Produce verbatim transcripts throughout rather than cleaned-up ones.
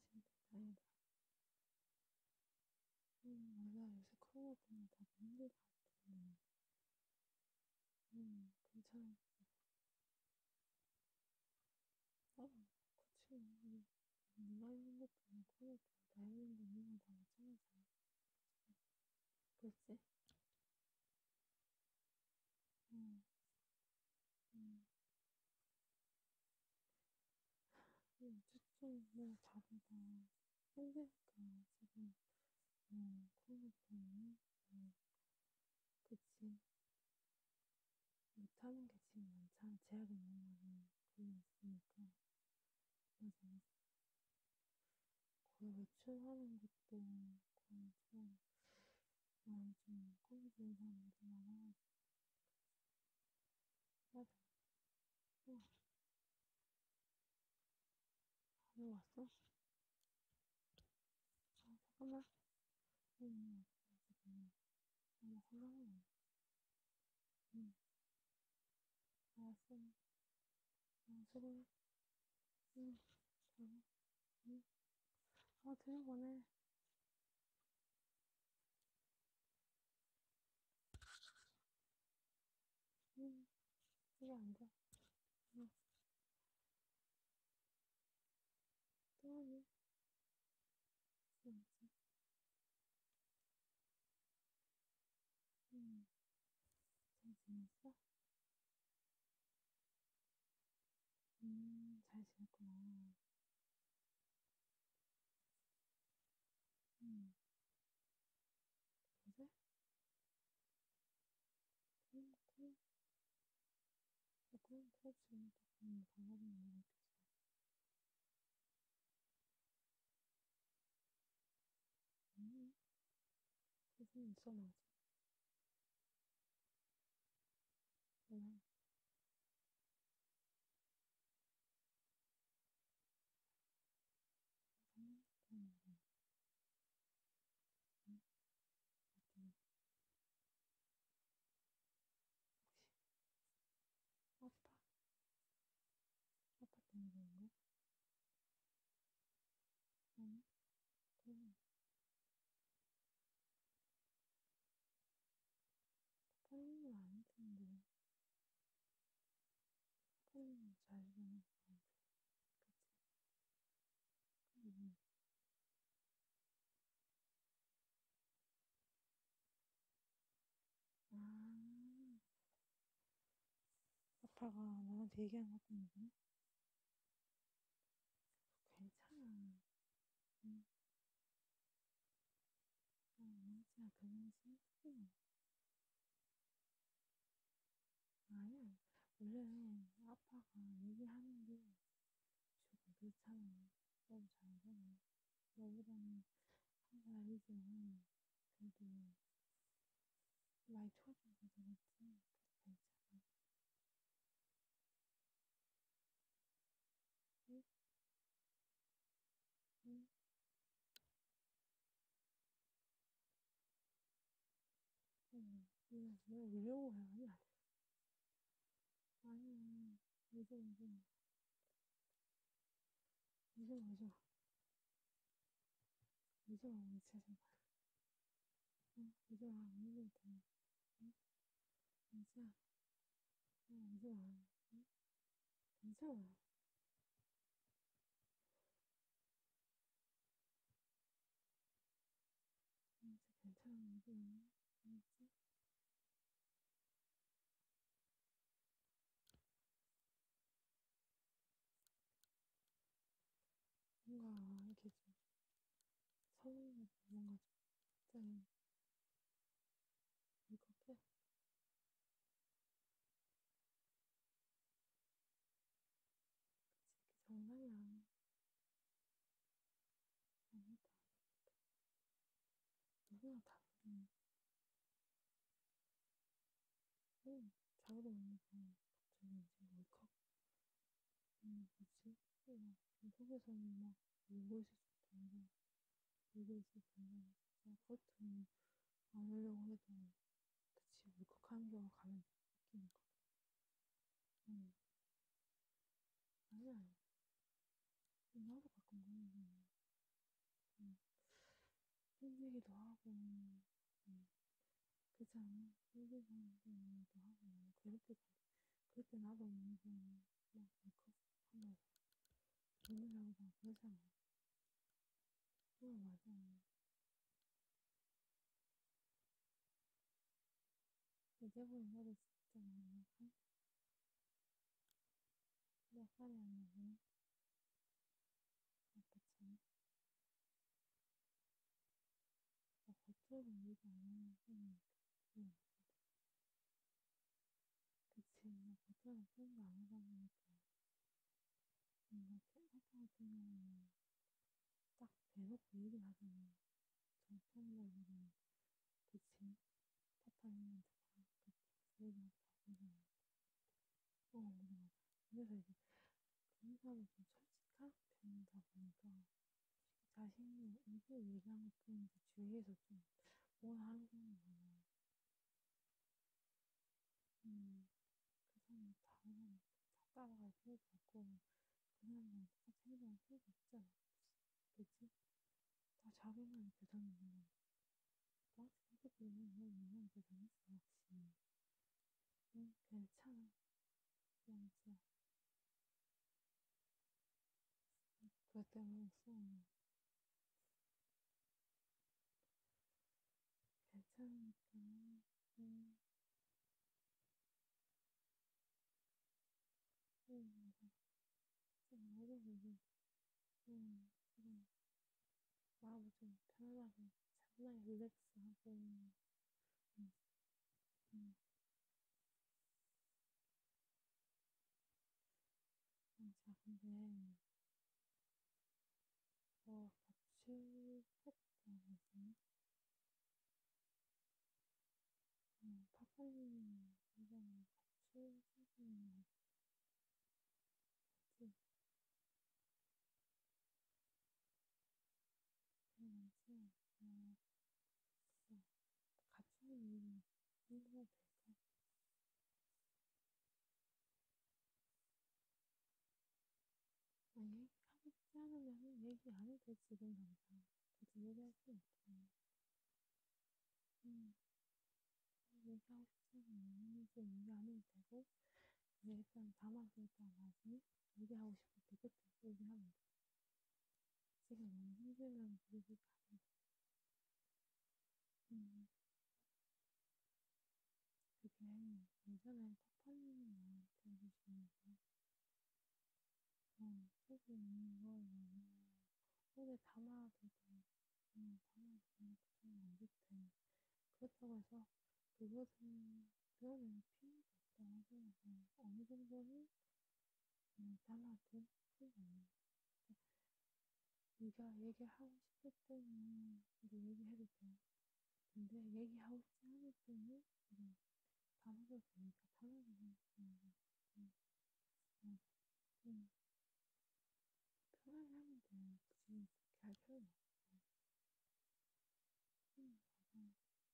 괜찮으신데 다행이다. 음, 맞아. 요새 코로나 때문에 다들 힘들다 하던데. 음, 괜찮아. 어, 그치. 음, 네가 힘든 것도 아니고 코로나 때문에 다 힘든 거 있는 거다 마찬가지야. 그치? 음, 음. 음, 집중 뭐 다들 다 힘드니까 지금 음, 코로나 때문에 음, 그치. 못하는 게 지금 많잖아. 제약 있는 거는 그게 있으니까. 맞아, 맞아. 거의 외출하는 것도 거의 좀 많이 좀 꺼려지는 사람들이 많아가지고. 맞아. 어, 왜 왔어? 아, 잠깐만. 응, 지금 너무 혼란해. 응, 알았어. 어, 수고해. 응, 응, 응. 어, 들려보내. 응, 이게 안 돼. 응, 또 하니? 진짜. 응, 잘 지냈어? 음, 잘 지냈구나. 응, 그래? 그럼, 그럼, 그럼 그렇지. 응, 방법은 모르겠어. 응, 무슨 있어, 맞아. 그냥, 응, 응, 응, 응, 어떤, 혹시, 아파? 아파 때문에 그런 거야? 응, 그럼, 아파는 건 아닐 텐데. 아파는 잘 되는 거 같아. 그치? 응, 아, 아빠가 나한테 얘기한 것 때문에? 괜찮아. 응, 아, 맞아. 그냥 심쿵. 아니야. 원래 아빠가 얘기하는 게 조금 그렇잖아. 너무 잘 알잖아. 너보다는 한 살 알지만, 그래도 많이 초조해서 그랬지. 그래도 괜찮아. 응? 응? 응. 응. 왜 울려고 해? 아니야. 아니야. 울지 마, 울지 마. 울지 마, 울지 마. 울지 마, 울지 마. 응? 울지 마. 안 울릴 테니. 응? 울지 마. 응, 울지 마. 응? 괜찮아. 진짜 괜찮아. 울지 마. 알았지? 뭔가 이렇게 좀 서운하고 뭔가 좀 울컥해. 그게 정상이야. 아무것도 누구나 다 그래. 응. 자고도 못 먹고 갑자기 이제 울컥. 음, 뭐지? 막 속에서는 막 울고 있을 수도 있는데 울고 있을 텐데 진짜 겉으로 안 울려고 해도 그치 울컥하는 경우가 가면 있긴 있거든. 응. 아니야. 나도 가끔 그러는데. 좀 힘들기도 하고, 음, 그렇잖아. 힘든 사람들도 하고, 괴롭히고. 그때 나도 모르고, 막, 메이크업 하면서, 눈물나고 막 그러잖아. 어, 맞아. 이제부터 너도 진짜 많이 한, 몇 살이었나, 아빠처럼. 뭐 겉으로 얘기 안 하는 사람이, 응, 그치. 뭐 겉으로 표현도 안 하다 보니까. 뭔가 캐릭터 같은 경우는 딱 대놓고 얘기를 하잖아. 저 평소에는, 그치. 파파이는 다, 그치. 얘기하고 다 그러잖아. 어, 맞아, 맞아. 그래서 이제 그런 사람이 좀 솔직한 편이다 보니까 자신이 이게 얘기한 것뿐인데 주위에서 좀 뭘 하는 경우가 많아. 음, 그 사람이 다 그냥 다 따라갈 필요도 없고, 그 사람이랑 똑같이 행동할 필요도 없잖아. 그치? 다 자기만의 배경이 있는 건데. 나한테 그렇게 보면 너 너만 배경이 있어, 혹시. 응, 괜찮아. 그냥 진짜. 그것 때문에 싸우면 괜찮으니까. 응, 응, 맞아. 좀 어려워, 이게. 응, 응. 마음을 좀 편안하게, 차분하게 릴렉스하고, 응, 응. 자, 근데, 어, 가출했다고 했었나? 어, 파파님, 이제는 가출 신청을 했지. 그래야지, 어, 그거, 가출이 힘들어도 될까? 아, 얘기하고 싶지 않으면 얘기 안 해도 되지, 이런 남자. 굳이 얘기할 필요 없어. 음, 얘기하고 싶지 않으면 이제 얘기 안 해도 되고, 근데 일단 담아두었다가 나중에 얘기하고 싶을 때 그때 얘기하면 돼. 지금 너무 힘들면 얘기 안 해. 음, 그게 예전에 파파님이 나한테 해주시면서, 어, 쓰고 있는 거는 오래 담아둬도, 음, 담아두는 것도 좀안 좋대. 그렇다고 해서 그것은 그거는 필요가 없다고 하더라고. 어느 정도는 음, 담아도 상관없는. 네가 얘기하고 싶을 때는 이제 얘기해도 돼. 근데 얘기하고 싶지 않을 때는 이제 담아도 되니까 편하게 해. 음, 음, 음, 음. 편하게 하면 돼. 굳이 그렇게 할 필요는 없어. 음, 맞아.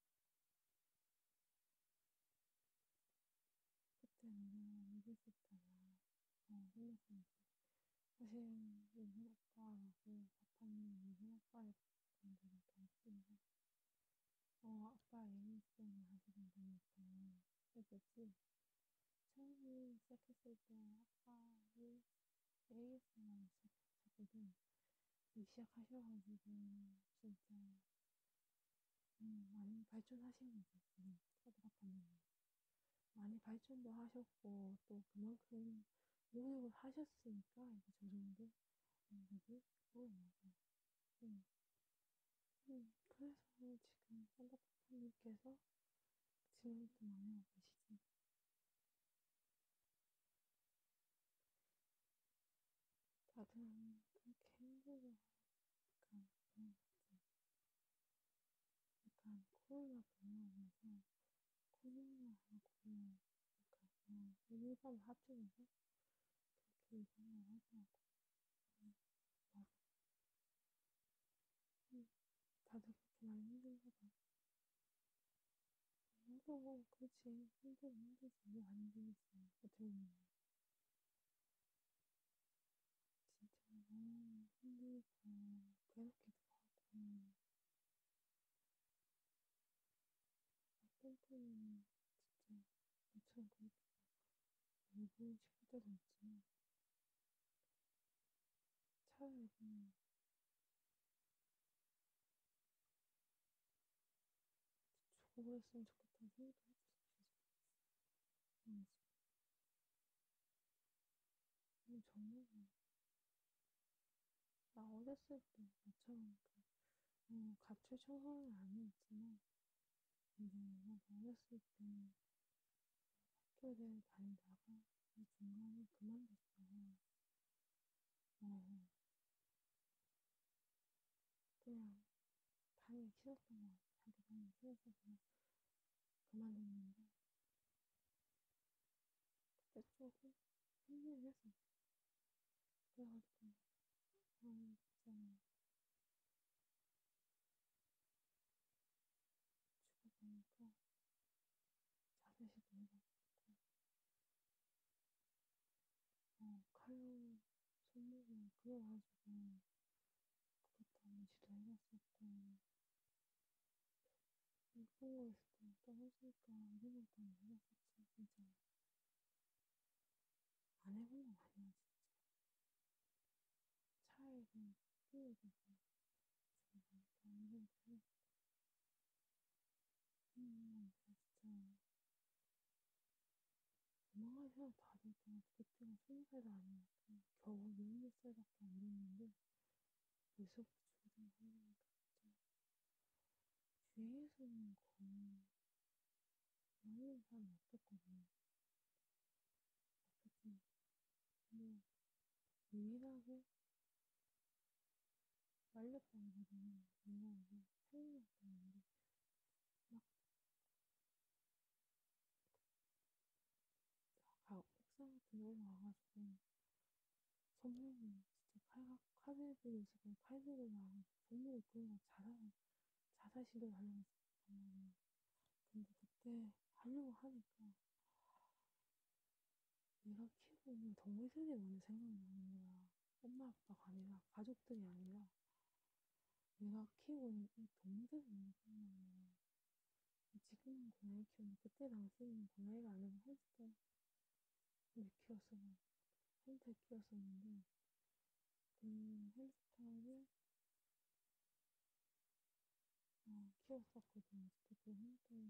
그때 내가 얘기했었잖아. 어, 혼냈으니까. 사실 예준 오빠라고 아빠는 예준 오빠의 분들이 계시는데, 어, 아빠 에이에스엠을 하시던 분이니까 그랬겠지. 처음에 시작했을 때 아빠를 에이에스엠을 시작하셨거든. 시작하셔가지고 진짜 음, 많이 발전하신 거죠. 지금 서드박사님 많이 발전도 하셨고 또 그만큼 노력을 하셨으니까 이제 저 정도 음, 되지? 어, 맞아. 음, 음, 그래서 지금 서드박사님께서 지금도 만나고 계시지. 다들 그렇게 힘들어 하니까 그런 거 같아. 약간 코로나 경험하면서 코로나하고 약간 어, 일본 합쳐져서 그렇게 얘기하려고 하더라고. 음, 맞아. 음, 다들 그렇게 많이 힘든가 봐. 나도 그렇지. 힘들어 힘들지. 왜 안 힘들겠어. 어떻게 보면 진짜 너무 힘들고 괴롭기도 하고. 때는 진짜 나처럼 그렇게 일본 시킬 때도 있지만 차라리 그냥 죽어버렸으면 좋겠다는 생각도 했었어. 응, 응, 정말 나 어렸을 때 나처럼 그, 어, 가출 청소년은 아니었지만 근데 나 어렸을 때 학교를 다니다가 그 중간에 그만뒀어. 어, 그냥 다니기 싫었던 것 같아. 학교 다니기 싫어서 그냥 그만뒀는데 그때 조금 힘들겠어. 그래가지고 아 진짜 죽어 보니까 자살시도 해봤었고 어, 칼로 손목을 그어가지고 그것도 한번 시도해봤었고 한국에서 또 떨어질까 이런 것도 한번 해봤었지 진짜 안 해본 건 아니야 진짜 차에 그냥 끼어들고 죽어보니까 이런 거 해봤어. 음 진짜 도망갈 생각 다 들었던 것 같아. 그때가 스무 살도 아니었고 겨우 열몇 살밖에 안 됐는데 벌써부터 죽으려고 하려니까 진짜 주위에서는 거의 말리는 사람이 없었거든. 없었지. 근데 유일하게 말렸던 거는 내가 이제 생일이었는데 막 가, 옥상 같은 데 올라와가지고 손목을 진짜 칼, 칼들이 있어서 칼들을 막 손목을 끌고 자살, 자살 시도를 하려고 했었단 말이야. 근데 그때 하려고 하니까 내가 키우고 있는 동물들이 먼저 생각이 나는 거야. 엄마 아빠가 아니라 가족들이 아니라 내가 키우고 있는 이 동물들이 먼저 생각나는 거야. 지금은 고양이 키우는데 그때 당시에는 고양이가 아니고 햄스터 를 키웠어. 햄스터 키웠었는데 그 햄스터를 어, 키웠었거든. 그때 그 햄스터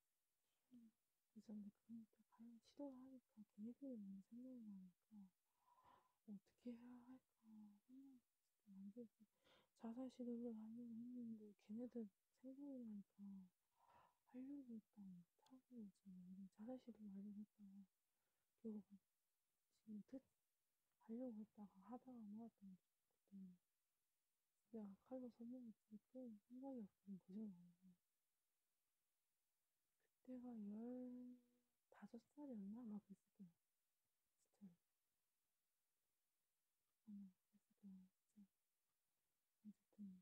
있었는데 그거부터 과연 시도를 하니까 걔네들이 먼저 생각이 나니까 어떻게 해야 할까 생각이 진짜 만들지. 자살 시도를 하려고 했는데 걔네들 생각이 나니까 하려고 했다 못하고 지금 자살 시도를 하려고 했다가 결국 지금 듣 하려고 했다가 하다가 말았던 거지. 그때 내가 칼로 손목을 찔끔 생각이 없으면 거짓말이야. 그때가 열다섯 살이었나? 막 그랬을 거야. 진짜. 어머, 그랬을 거야. 진짜. 어쨌든,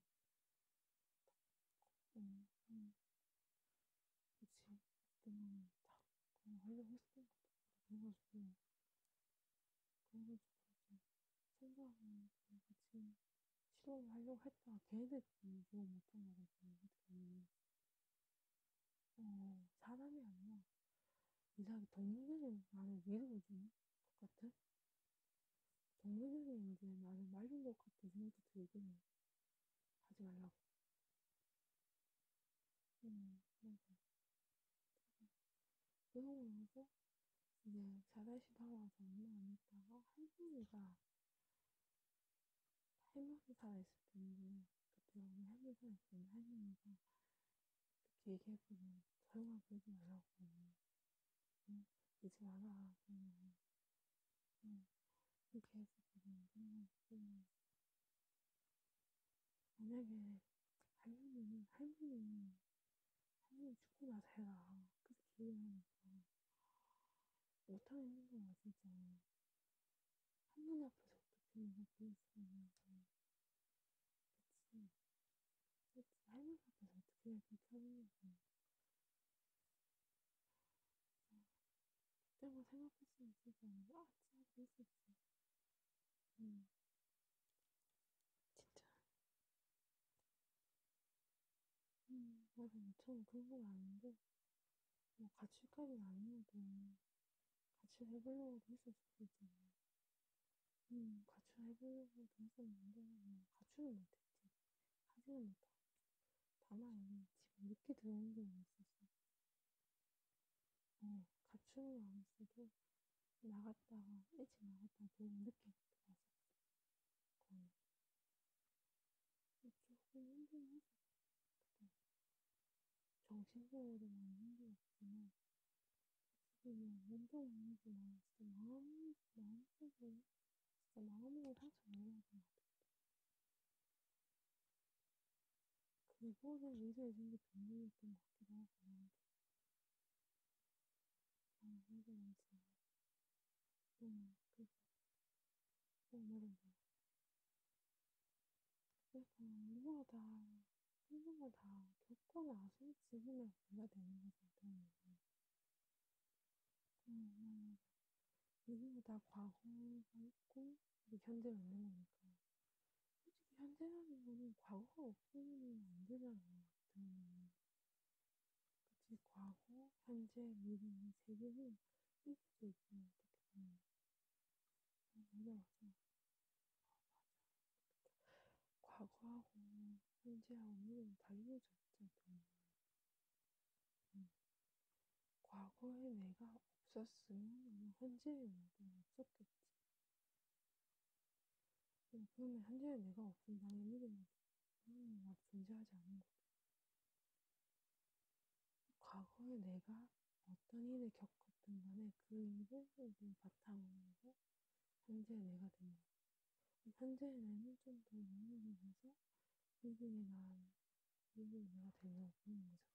어, 음, 그치. 어쨌든, 다, 그거 하려고 했었던 것 같아. 그래가지고, 그래가지고, 이제, 생각은, 같이 시도를 하려고 했다가 걔네들끼리 그거 못한 거거든. 어떻게, 어, 사람이 아니라, 이상하게 동물들이 나를 위로해 주는 것 같은? 동물들이 이제 나를 말린 것 같은 생각도 들긴 해. 하지 말라고. 음, 맞아. 그러고 나서 이제 자살시도 하고 나서 얼마 안 있다가 할머니가 할머니 살아있을 때인데 그때 우리 할머니 살아있을 때인데 할머니가 이렇게 얘기했거든. 조용하게 그러지 말라고. 응? 이제 와라. 그러면 응. 이렇게 했었거든. 그래가지고 만약에 할머니는 할머니는 할머니 죽고 나서 해라. 그렇게 얘기하니까 못하겠는 거야 진짜. 할머니 앞에서 어떻게 내가 그럴 수가 있는 거야. 그치? 그치? 할머니 앞에서 어떻게 내가 그렇게 하는 거야. 그때만 생각했으면 진짜 아 진짜 그랬었지. 응 진짜. 응 맞아 처음 그런 건 아닌데 뭐 같이까지는 아니어도 같이 해보려고도 했을 수도 있잖아. 음, 같이 해보려고도 했었는데, 뭐, 가출은 못했지. 하지는 못하고. 다만, 이게 집에 늦게 들어온 경우가 있었어. 어, 가출은 안 했어도, 나갔다가, 일찍 나갔다가 결국 늦게 들어왔었어. 거의. 조금 힘들긴 했어. 그때. 정신적으로 많이 힘들었지만, 솔직히 뭐, 몸도 아니지만, 진짜 마음, 마음속으로, 진짜 마음으로 상처 많이 받은 것 같아. 그거를 위로해준 게 동물이었던 것 같기도 하고, 나한테. 아, 맞아, 맞아. 응, 그, 어, 맞아, 맞아. 그러니까, 누구나 다, 누구나 다 겪고 나서 지금의 우리가 되는 거죠, 어떤 의미는. 응, 응. 누구나 다 과거가 있고, 이제 현재가 있는 거니까. 솔직히 현재라는 거는 과거가 없으면 안 되잖아, 어떤 의미는. 그치, 과거, 현재, 미래, 이 세 개는 이어져 있잖아, 어떻게 보면. 어, 맞아, 맞아. 과거하고 현재하고 미래는 다 이어져 있죠, 어떻게 보면. 음. 과거에 내가 없었으면 아마 현재의 나도 없었겠지. 음, 그러면 현재의 내가 없으면 당연히 미래는 당연히 나도 존재하지 않는 거고. 과거에 내가 어떤 일을 겪었든 간에 그 일을 이제 바탕으로 해서 현재의 내가 된 거고. 현재의 내는 좀 더 영향을 해서 미래의 나, 미래의 내가 되려고 하는 거죠.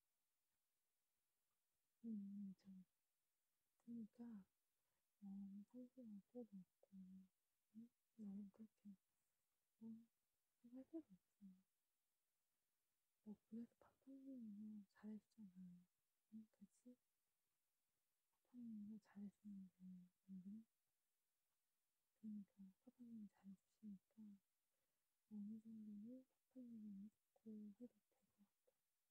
음, 참. 그러니까, 어, 상심할 필요도 없고, 응? 너무 그렇게, 어, 할 필요 없어. 뭐, 그래도 파파님이 잘해주잖아. 응, 그치? 파파님이 잘해주는데, 안 그래? 그러니까, 파파님이 잘해주시니까, 어느 정도는 파파님을 믿고 해도 될 것 같아.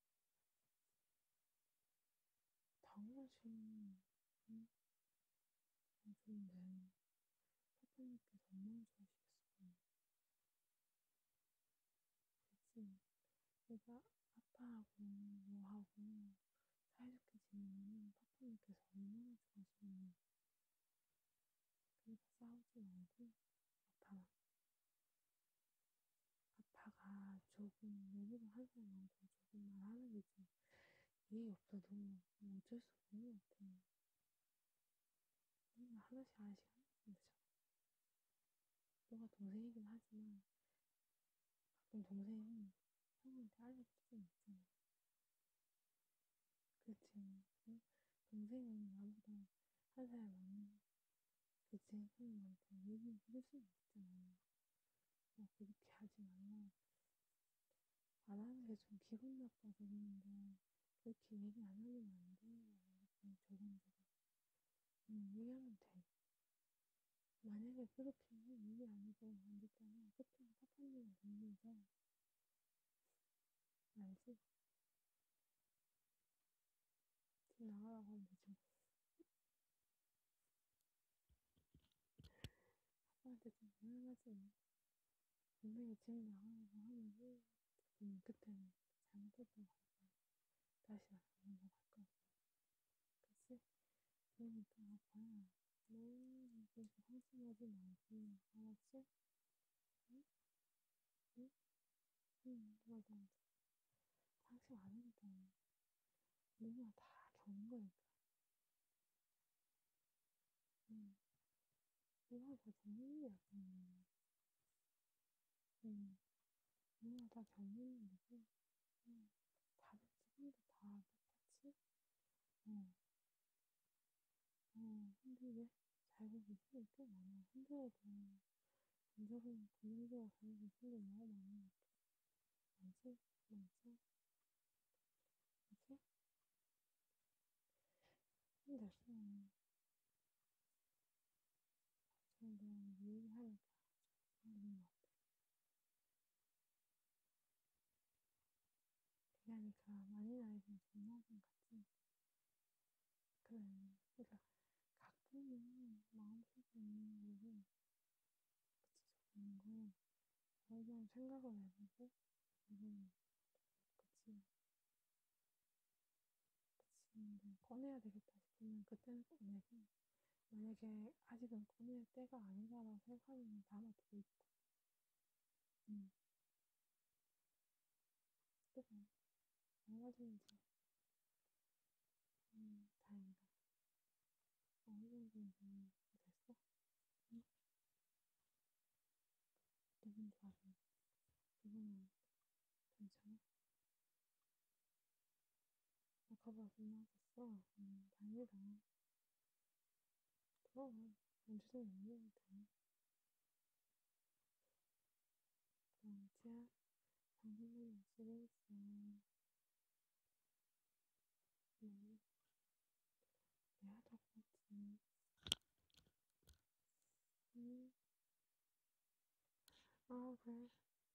당연하지. 응? 어, 좋은데, 파파님께서 얼마나 좋아하시겠어. 그치? 내가 아빠하고, 너하고, 사이좋게 지내면 파파님께서 얼마나 좋아하시겠니? 그러니까 싸우지 말고, 아빠랑. 아빠가 조금 내보다 한 살 많고 조금 말하는 게 좀 예의 없어도 뭐 어쩔 수 없는 것 같아. 우리가 하나씩 하나씩 하면 되잖아. 너가 동생이긴 하지만 가끔 동생이 형한테 알려줄 수는 있잖아. 그치? 응? 동생이 나보다 한 살 많은, 그치? 형님한테 얘기해 줄 수는 있잖아. 뭐 그렇게 하지 말라. 안 하는 게 좀 기분 나빠서 그러는데 그렇게 얘기 안 하면 안 돼. 이렇게 조곤조곤 응, 얘기하면 돼. 만약에 그렇게 얘기 안 해도 안 됐다면 그때는 파파님을 돌려서 알지? 집 나가라고 하면 되죠. 아빠한테 좀 미안하지. 분명히 집 나가라고 하면은 음, 그때는 잘못했다고 하고 다시 안 하려고 할 거야. 그치? 그러니까 아빠야 너무 그렇게 상심하지 말고 알았지? 응? 응? 응, 맞아, 맞아. 상심 안 해도 돼. 누구나 다 겪는 거니까. 응. 누구나 다 겪는 일이야, 그냥. 응. 누구나 다 겪는 일이고, 응. 다들 지금도 다 똑같이, 어, 어, 힘들게 살고 계시는 꽤 많아. 힘들어도, 긍정적으로, 긍정적으로 살고 계시는 게 너무 많으니까. 알지? 맞지? 그치? 힘들었어. 정도 얘기하니까 좋은 것 같아. 그게 하니까 많이 나이가 존나 좀 같지? 그래. 그러니까 가끔은 마음속에 있는 거를 그치 적는 거 그냥 생각을 해보고 이건 그치 그치 근데 꺼내야 되겠다 싶으면 그때는 꺼내고 만약에 아직은 꺼낼 때가 아니다라고 생각하면 담아두고 있고 음 그래 얼마든지 음 다행이다 어느 정도 이제 됐어? 응? 기분 좋아져 기분은 괜찮아? 아까보다 좀 나아졌어? 음 다행이다 그럼 문제점 없는 것 같아 그럼 치아 당분간 열심히 했어 네 내가 더 고맙지 음 아 그래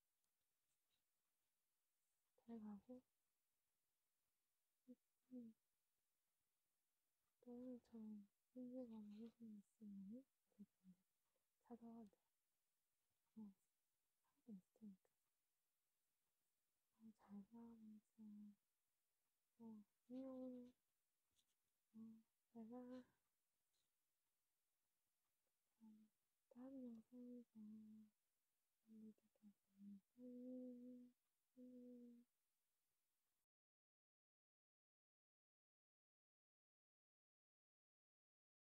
잘 가고 음, 또 오늘처럼 힘들거나 무슨 일 있으면은 언제든지 찾아와도 돼. 어, 항상 있을 테니까. 어, 잘 가, 진짜. 어, 안녕. 어, 잘 가. 어, 다음 영상에서 만나게 되길 바래.